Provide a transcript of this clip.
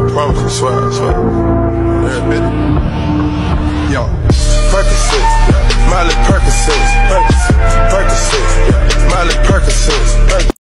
Promise, I swear. Yeah, bitch. Yo, Percocet, Miley Percocet.